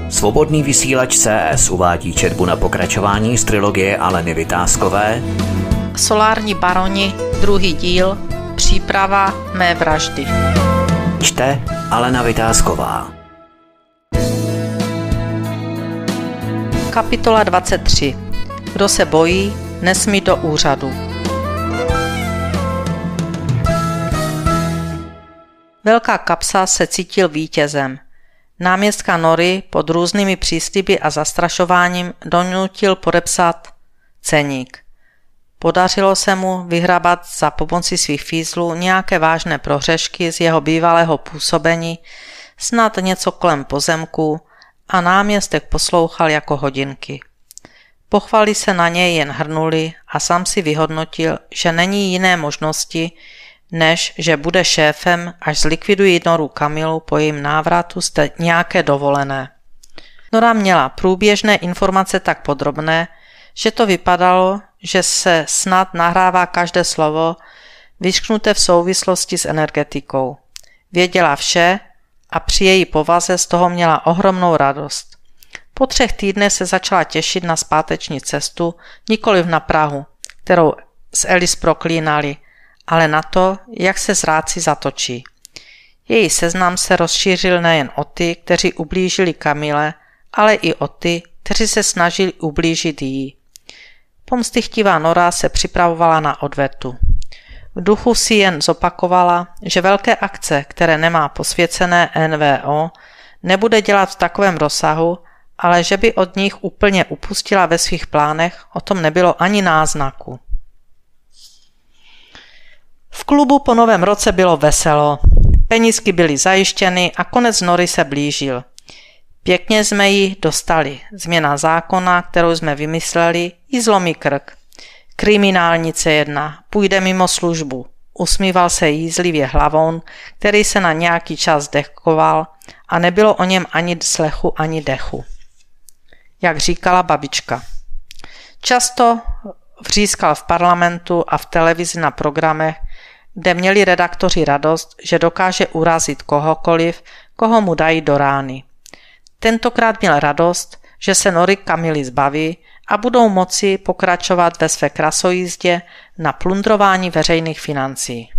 Svobodný vysílač CS uvádí četbu na pokračování z trilogie Aleny Vytázkové Solární baroni, 2. díl, příprava mé vraždy. Čte Alena Vytázková. Kapitola 23. Kdo se bojí, nesmí do úřadu. Velká kapsa se cítil vítězem. Náměstka Nory pod různými přísliby a zastrašováním donutil podepsat ceník. Podařilo se mu vyhrabat za pomoci svých fízlů nějaké vážné prohřešky z jeho bývalého působení, snad něco kolem pozemků, a náměstek poslouchal jako hodinky. Pochvaly se na něj jen hrnuly a sám si vyhodnotil, že není jiné možnosti, než že bude šéfem, až zlikvidují Noru Kamilu po jejím návratu z nějaké dovolené. Nora měla průběžné informace tak podrobné, že to vypadalo, že se snad nahrává každé slovo vyšknuté v souvislosti s energetikou. Věděla vše a při její povaze z toho měla ohromnou radost. Po 3 týdnech se začala těšit na zpáteční cestu, nikoliv na Prahu, kterou s Elis proklínali, ale na to, jak se zrádci zatočí. Její seznam se rozšířil nejen o ty, kteří ublížili Kamile, ale i o ty, kteří se snažili ublížit jí. Pomstychtivá Nora se připravovala na odvetu. V duchu si jen zopakovala, že velké akce, které nemá posvěcené NVO, nebude dělat v takovém rozsahu, ale že by od nich úplně upustila ve svých plánech, o tom nebylo ani náznaku. V klubu po novém roce bylo veselo. Penízky byly zajištěny a konec Nory se blížil. Pěkně jsme ji dostali. Změna zákona, kterou jsme vymysleli, jí zlomí krk. Kriminálnice jedna, půjde mimo službu. Usmíval se jízlivě Hlavoun, který se na nějaký čas dechkoval a nebylo o něm ani slechu, ani dechu. Jak říkala babička. Často vřískal v parlamentu a v televizi na programech, kde měli redaktoři radost, že dokáže urazit kohokoliv, koho mu dají do rány. Tentokrát měl radost, že se Nory Kamily zbaví a budou moci pokračovat ve své krasojízdě na plundrování veřejných financí.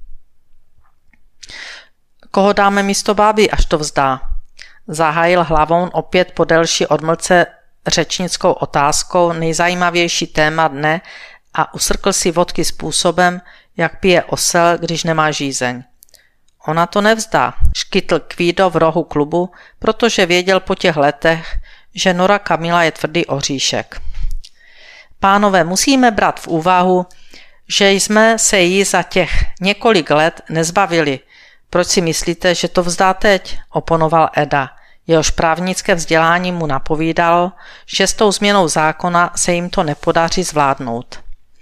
Koho dáme místo báby, až to vzdá? Zahájil Hlavoun opět po delší odmlce řečnickou otázkou nejzajímavější téma dne a usrkl si vodky způsobem, jak pije osel, když nemá žízeň. Ona to nevzdá, škytl Kvído v rohu klubu, protože věděl po těch letech, že Nora Kamila je tvrdý oříšek. Pánové, musíme brát v úvahu, že jsme se jí za těch několik let nezbavili. Proč si myslíte, že to vzdá teď? Oponoval Eda. Jehož právnické vzdělání mu napovídalo, že s tou změnou zákona se jim to nepodaří zvládnout.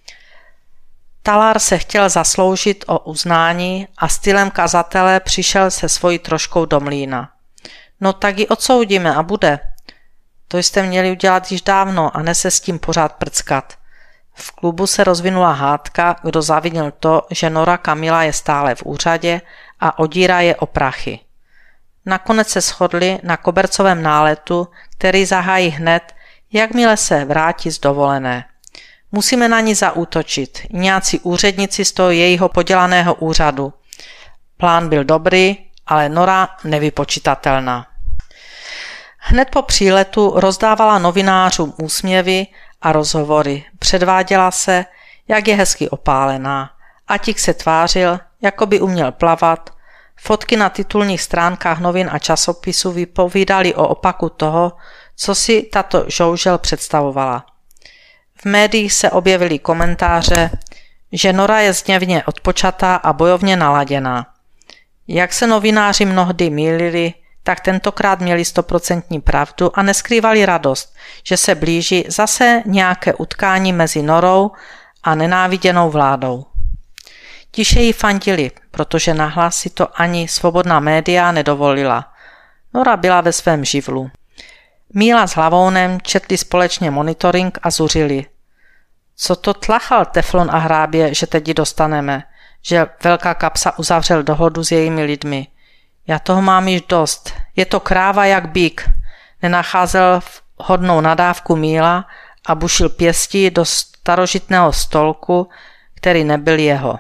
Talár se chtěl zasloužit o uznání a stylem kazatele přišel se svojí troškou do mlýna. No tak ji odsoudíme a bude. To jste měli udělat již dávno a ne se s tím pořád prckat. V klubu se rozvinula hádka, kdo zavinil to, že Nora Kamila je stále v úřadě a odírá je o prachy. Nakonec se shodli na kobercovém náletu, který zahájí hned, jakmile se vrátí z dovolené. Musíme na ní zaútočit, nějací úředníci z toho jejího podělaného úřadu. Plán byl dobrý, ale Nora nevypočitatelná. Hned po příletu rozdávala novinářům úsměvy a rozhovory. Předváděla se, jak je hezky opálená. Atík se tvářil, jako by uměl plavat. Fotky na titulních stránkách novin a časopisů vypovídaly o opaku toho, co si tato žoužel představovala. V médiích se objevily komentáře, že Nora je zněvně odpočatá a bojovně naladěná. Jak se novináři mnohdy mýlili, tak tentokrát měli 100% pravdu a neskrývali radost, že se blíží zase nějaké utkání mezi Norou a nenáviděnou vládou. Tiše jí fandili, protože nahlas si to ani svobodná média nedovolila. Nora byla ve svém živlu. Míla s Hlavounem četli společně monitoring a zuřili. Co to tlachal Teflon a Hrábě, že teď ji dostaneme, že velká kapsa uzavřel dohodu s jejími lidmi. Já toho mám již dost. Je to kráva jak býk. nenacházel vhodnou nadávku mýla a bušil pěstí do starožitného stolku, který nebyl jeho.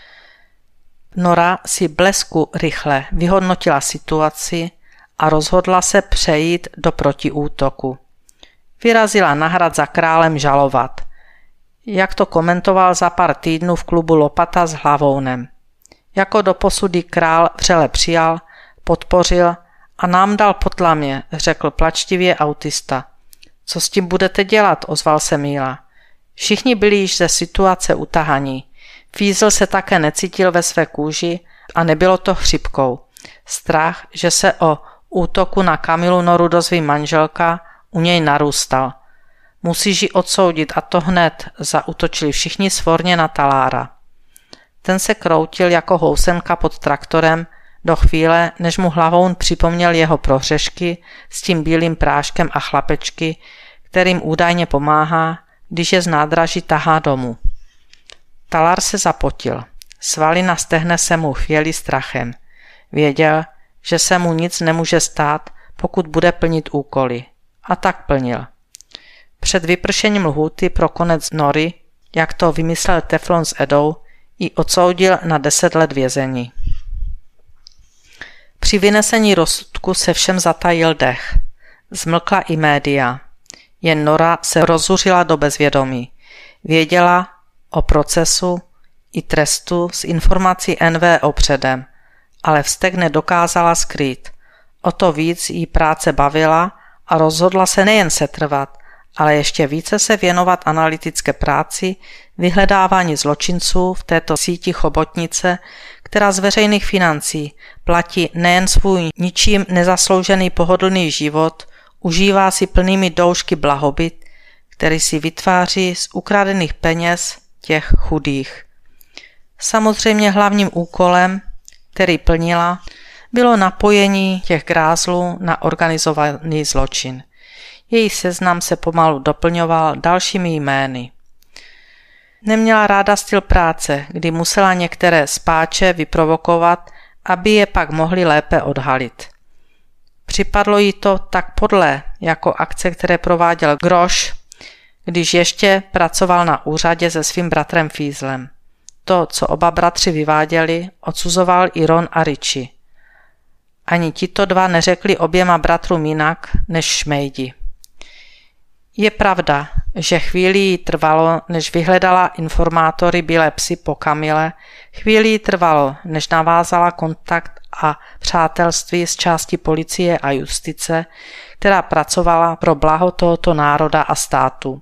Nora si blesku rychle vyhodnotila situaci a rozhodla se přejít do protiútoku. Vyrazila na hrad za králem žalovat. Jak to komentoval za pár týdnů v klubu Lopata s Hlavounem. Jako doposud král vřele přijal, podpořil a nám dal potlamě, řekl plačtivě autista. Co s tím budete dělat, ozval se Míla. Všichni byli již ze situace utahaní. Fízl se také necítil ve své kůži a nebylo to chřipkou. Strach, že se o útoku na Kamilu Noru dozví manželka, u něj narůstal. Musíš ji odsoudit a to hned, zaútočili všichni svorně na Talára. Ten se kroutil jako housenka pod traktorem do chvíle, než mu Hlavoun připomněl jeho prohřešky s tím bílým práškem a chlapečky, kterým údajně pomáhá, když je z nádraží tahá domů. Talár se zapotil. Svaly na stehne se mu chvěly strachem. Věděl, že se mu nic nemůže stát, pokud bude plnit úkoly. A tak plnil. Před vypršením lhůty pro konec Nory, jak to vymyslel Teflon s Edou, ji odsoudil na 10 let vězení. Při vynesení rozsudku se všem zatajil dech. Zmlkla i média. Jen Nora se rozuřila do bezvědomí. Věděla o procesu i trestu s informací NVO předem, ale vztek nedokázala skrýt. O to víc jí práce bavila a rozhodla se nejen setrvat, ale ještě více se věnovat analytické práci, vyhledávání zločinců v této síti chobotnice, která z veřejných financí platí nejen svůj ničím nezasloužený pohodlný život, užívá si plnými doušky blahobyt, který si vytváří z ukradených peněz těch chudých. Samozřejmě hlavním úkolem, který plnila, bylo napojení těch grázlů na organizovaný zločin. Její seznam se pomalu doplňoval dalšími jmény. Neměla ráda styl práce, kdy musela některé spáče vyprovokovat, aby je pak mohli lépe odhalit. Připadlo jí to tak podlé, jako akce, které prováděl Groš, když ještě pracoval na úřadě se svým bratrem Fízlem. To, co oba bratři vyváděli, odsuzoval i Ron a Richie. Ani tito dva neřekli oběma bratrům jinak než šmejdi. Je pravda, že chvíli jí trvalo, než vyhledala informátory bílé psy po Kamile, chvíli jí trvalo, než navázala kontakt a přátelství s částí policie a justice, která pracovala pro blaho tohoto národa a státu.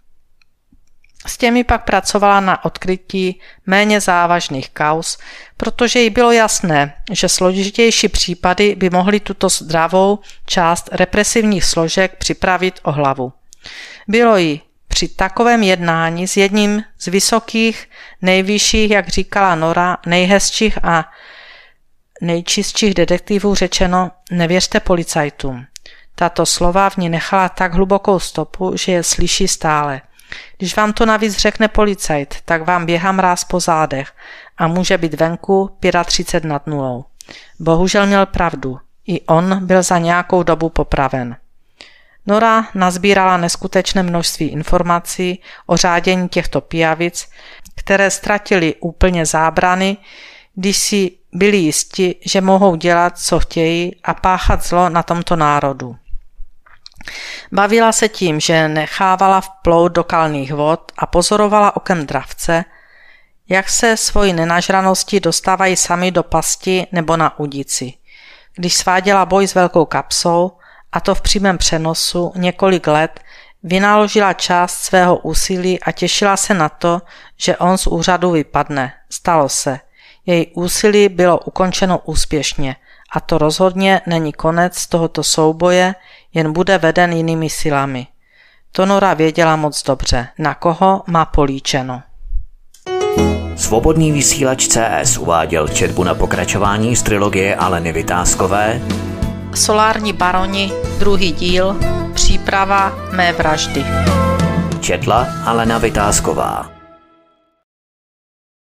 S těmi pak pracovala na odkrytí méně závažných kauz, protože jí bylo jasné, že složitější případy by mohly tuto zdravou část represivních složek připravit o hlavu. Bylo jí při takovém jednání s jedním z vysokých, nejvyšších, jak říkala Nora, nejhezčích a nejčistších detektivů řečeno: nevěřte policajtům. Tato slova v ní nechala tak hlubokou stopu, že je slyší stále. Když vám to navíc řekne policajt, tak vám běhá mráz po zádech a může být venku 35 nad nulou. Bohužel měl pravdu. I on byl za nějakou dobu popraven. Nora nazbírala neskutečné množství informací o řádění těchto pijavic, které ztratily úplně zábrany, když si byli jisti, že mohou dělat, co chtějí a páchat zlo na tomto národu. Bavila se tím, že nechávala vplout do kalných vod a pozorovala okem dravce, jak se svojí nenažraností dostávají sami do pasti nebo na udici. Když sváděla boj s velkou kapsou, a to v přímém přenosu několik let, vynaložila část svého úsilí a těšila se na to, že on z úřadu vypadne. Stalo se. Její úsilí bylo ukončeno úspěšně a to rozhodně není konec tohoto souboje, jen bude veden jinými silami. To Nora věděla moc dobře, na koho má políčeno. Svobodný vysílač CS uváděl četbu na pokračování z trilogie Aleny Vytázkové Solární baroni, 2. díl, příprava mé vraždy. Četla Alena Vytázková.